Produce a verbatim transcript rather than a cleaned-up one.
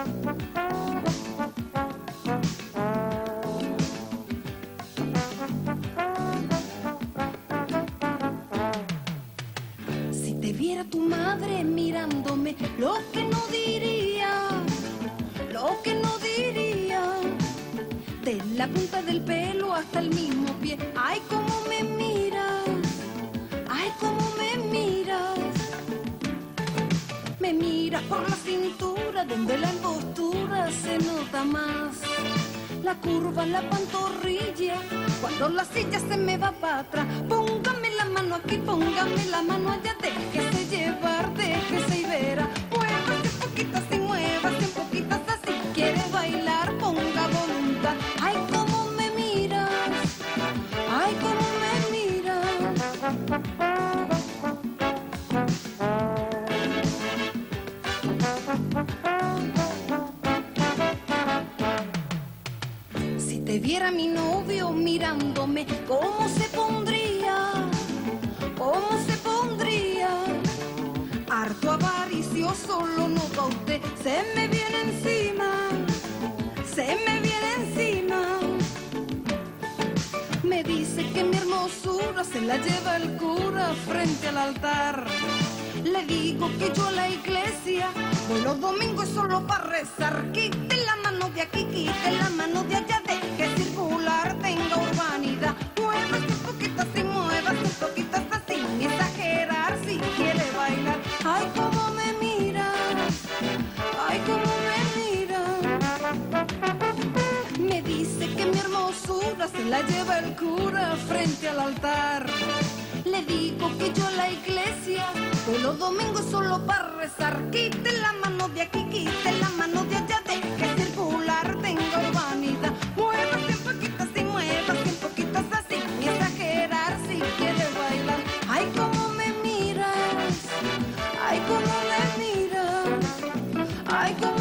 Si te viera tu madre mirándome, lo que no diría, lo que no diría, de la punta del pelo hasta el mismo pie. Ay, cómo me miras, ay, cómo me miras. Me miras por la cintura, donde la postura se nota más. La curva, la pantorrilla, cuando la silla se me va para atrás. Póngame la mano aquí, póngame la mano allá. Déjese llevar, déjese y verá. Muévase un poquito así, muévase un poquito así. Quiere bailar, ponga voluntad. Ay, cómo me miras, ay, cómo me miras. Si te viera mi novio mirándome, ¿cómo se pondría? ¿Cómo se pondría? Harto avaricioso, lo nota usted. Se me viene encima, se me viene encima. Me dice que mi hermosura se la lleva el cura frente al altar. Le digo que yo a la iglesia voy los domingos solo para rezar. Quite la mano de aquí, quite la mano de allá. Deje circular, tenga urbanidad. Muévase un poquito así, muévase un poquito así, sin exagerar si quiere bailar. Ay, cómo me miras, ay, cómo me miras. Me dice que mi hermosura se la lleva el cura frente al altar. Le digo que yo a la iglesia voy los domingos solo para rezar. Quite la mano de aquí, quite la mano de allá. Deje circular, tenga urbanidad. Muévase un poquito así, muévase un poquito así, sin exagerar si quiere bailar. Ay, cómo me miras, ay, cómo me miras, ay, cómo